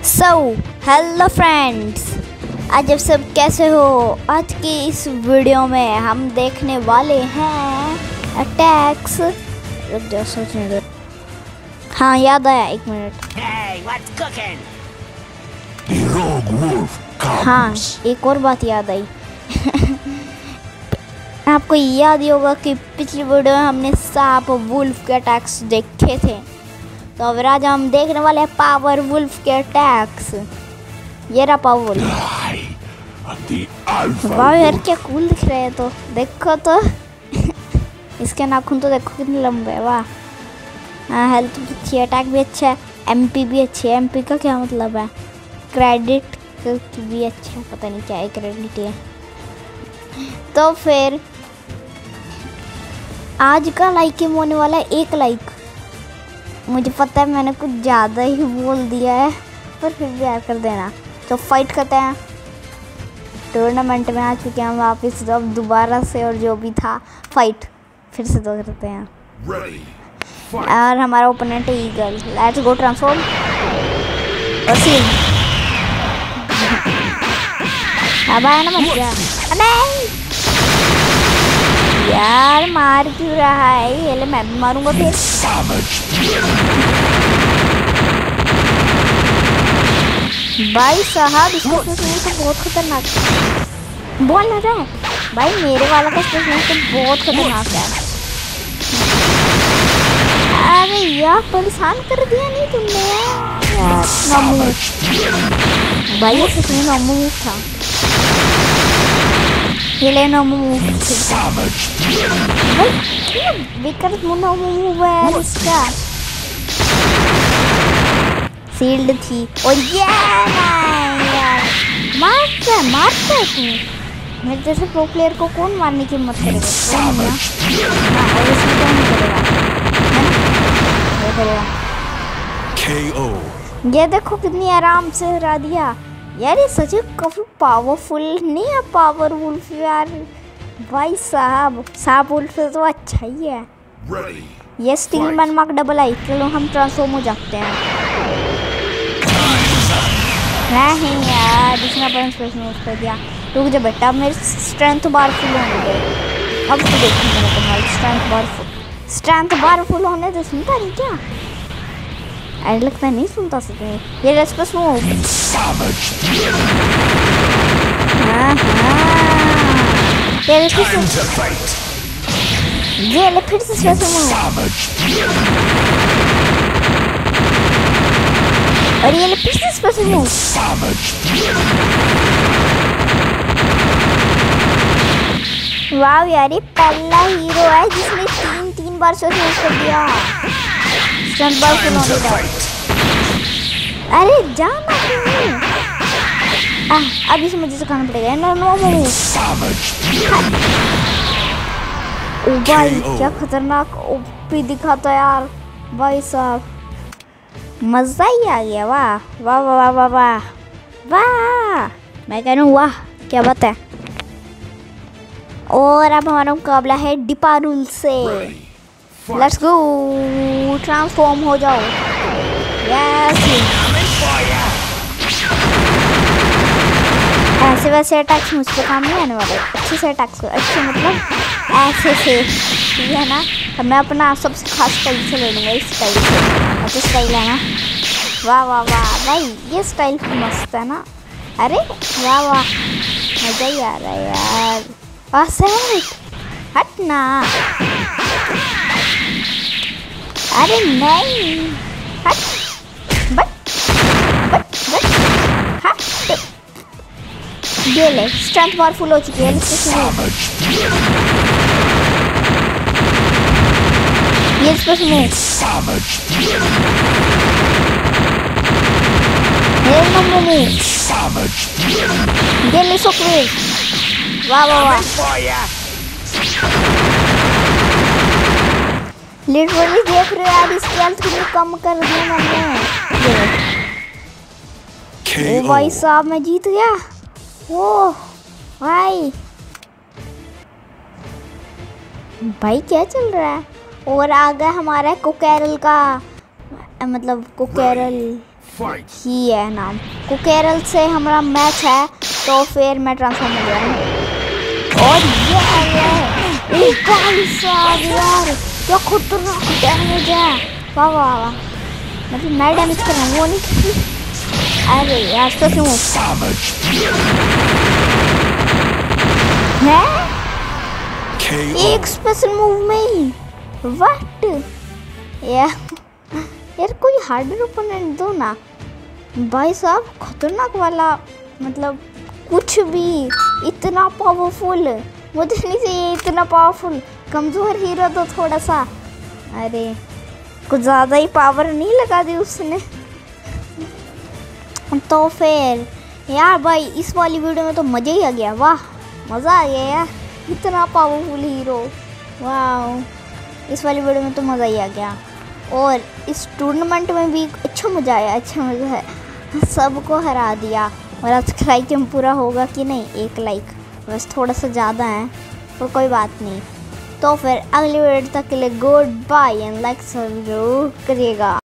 Hello friends, आज आप सब कैसे हो। आज की इस वीडियो में हम देखने वाले हैं अटैक्स। रुक जाओ, सोचने दो। हाँ, याद आया, एक मिनट। हाँ, एक और बात याद आई। आपको याद ही होगा कि पिछली वीडियो में हमने सांप वुल्फ के अटैक्स देखे थे, तो अब आज हम देखने वाले हैं पावर वुल्फ के अटैक्स। ये रहा पावर वुल्फ। वाह यार, क्या कूल दिख रहे हैं। तो देखो तो इसके नाखून तो देखो कितने लंबे हैं। वाह। हाँ, हेल्थ भी अच्छी है, अटैक भी अच्छा है, एमपी भी अच्छी है। एमपी का क्या मतलब है? क्रेडिट भी अच्छा है, पता नहीं क्या है क्रेडिट है। तो फिर आज का लाइक ही होने वाला है 1 लाइक। मुझे पता है मैंने कुछ ज़्यादा ही बोल दिया है, पर फिर भी यार कर देना। तो फाइट करते हैं। टूर्नामेंट में आ चुके हैं हम वापस, तो अब दोबारा से और जो भी था फाइट फिर से दो करते हैं। और हमारा ओपोनेंट है ईगल। Let's go transform. अब आया ना, मत जा। नहीं यार, मार क्यों रहा है ये? ले, मैं भी मारूंगा फिर। भाई साहब, इसका स्पेशल तो बहुत खतरनाक है। बोल ना रहा है भाई, मेरे वाला का स्पेशल तो बहुत खतरनाक है। अरे यार, परेशान कर दिया नहीं तुमने यार। नमू भाई, ये स्पेशल नमू था। ये ले नमू विकट नमू है इसका। सील्ड थी और यार मारता है तू। मेरे जैसे प्रो प्लेयर को कौन मारने की हिम्मत करेगा? ये देखो कितनी आराम से हरा दिया यार। ये सच में काफी पावरफुल नहीं है पावर वुल्फ यार। भाई साहब, सांप वुल्फ तो अच्छा ही है। ये स्टिकमैन मार्क डबल आई। चलो हम ट्रांसफॉर्म हो जाते हैं। नहीं यार, दूसरा पर स्पेशल यूज कर दिया। रुक जा बेटा, मेरी स्ट्रेंथ बार फुल होने दे। अब तो देखो मेरे को भाई, स्ट्रेंथ बार फुल होने दे। सुनता नहीं क्या? ऐसा लगता है नहीं सुनता सके। ये रेस्पस मूव। ये ले फिर से स्पेशल मूव। और ये ले फिर से स्पेशल मूव। वाह यार, ये पहला हीरो है जिसने 3 बार स्पेशल मूव कर दिया। स्टंट बार फुल होने का। अरे जाना क्यों? अब इसे मुझे सिखाना पड़ेगा। नो ओ भाई, क्या खतरनाक ओपी दिखाता यार भाई साहब। मजा ही आ गया। वाह वाह वाह वाह वाह वाह, मैं कह रहा हूँ वाह, क्या बात है। और अब हमारा मुकाबला है डिपारुल से। लेट्स गो, ट्रांसफॉर्म हो जाओ। यस, ऐसे वैसे अटैक्स मुझ पे काम नहीं आने वाले। अच्छे से अटैक्स करो, अच्छे मतलब ऐसे से, ठीक है ना। तो मैं अपना सबसे खास स्टाइल से ले लूँगा, इस स्टाइल से। अच्छा स्टाइल है ना। वाह वाह वाह भाई, ये स्टाइल मस्त है ना। अरे वाह वाह, मज़ा ही आ रहा है यार। हट ना। अरे नहीं, हट, बट हट। ये ले, स्ट्रेंथ बार फुल हो चुकी है। ये स्पेशल मूव। ये नंबर मूव। ये ले शॉकवेव। वाह वाह वाह, लिटरली देख रहे हो यार, इसकी हेल्थ कितनी कम कर दी मैंने। ओ भाई साहब, मैं जीत गया। ओह भाई भाई, क्या चल रहा है? और आ गया हमारा कोकैरल का मतलब कोकेरल ही है नाम। कोकेरल से हमारा मैच है तो फिर मैं ट्रांसफॉर्म हो गया हूँ। और ये आ गया है एक यार, क्या खतरनाक डैमेज है। वाह वाह वाह, मतलब मैं डैमेज कर रहा हूँ वो नहीं। अरे यार तो क्यों है एक स्पेशल मूव में ही। व्हाट यार कोई हार्डर ओपोनेंट दो ना भाई साहब, खतरनाक वाला, मतलब कुछ भी इतना पावरफुल मुझे नहीं चाहिए, इतना पावरफुल कमजोर हीरो तो थोड़ा सा। अरे कुछ ज़्यादा ही पावर नहीं लगा दी उसने। तो फिर यार भाई इस वाली वीडियो में तो मज़ा ही आ गया। वाह मज़ा आ गया यार, इतना पावरफुल हीरो। वाह इस वाली वीडियो में तो मज़ा ही आ गया। और इस टूर्नामेंट में भी अच्छा मज़ा आया, अच्छा मज़ा है, सबको हरा दिया। और आज लाइक पूरा होगा कि नहीं, 1 लाइक बस थोड़ा सा ज़्यादा है तो कोई बात नहीं। तो फिर अगली वीडियो तक के लिए गुड बाय एंड लाइक जरूर करिएगा।